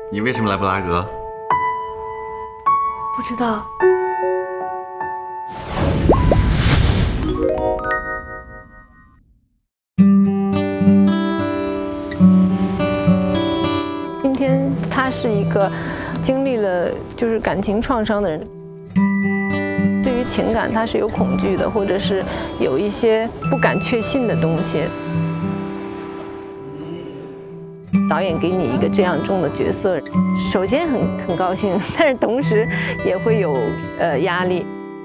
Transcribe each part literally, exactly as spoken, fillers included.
你为什么来布拉格？ 不知道。今天他是一个经历了就是感情创伤的人，对于情感他是有恐惧的，或者是有一些不敢确信的东西。导演给你一个这样重的角色，首先很很高兴，但是同时也会有呃压力。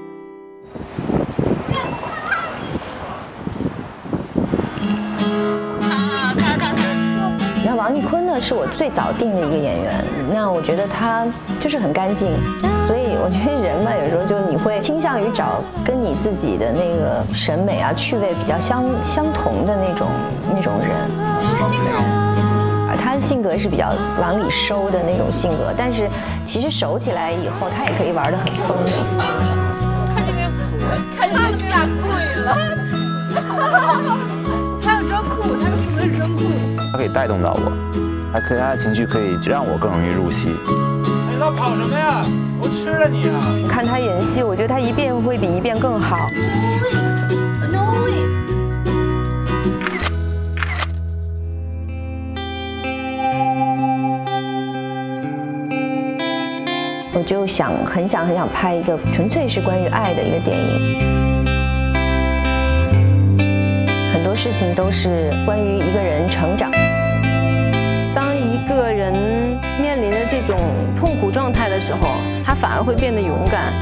那王丽坤呢，是我最早定的一个演员。那我觉得他就是很干净，所以我觉得人嘛，有时候就是你会倾向于找跟你自己的那个审美啊、趣味比较相相同的那种那种人。他的性格是比较往里收的那种性格，但是其实熟起来以后，他也可以玩得很疯。 看这边，看这边下跪了。他有装酷，他负责是装酷。 他可以带动到我，他可以他的情绪可以让我更容易入戏。 你老跑什么呀？我吃了你啊！ 看他演戏，我觉得他一遍会比一遍更好。 我就想很想很想拍一个纯粹是关于爱的一个电影，很多事情都是关于一个人成长。 当一个人面临着这种痛苦状态的时候，他反而会变得勇敢。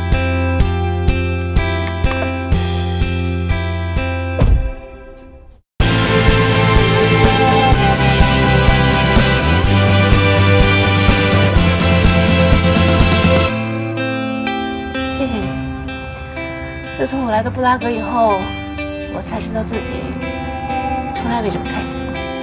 谢谢你。自从我来到布拉格以后，我才知道自己从来没这么开心过。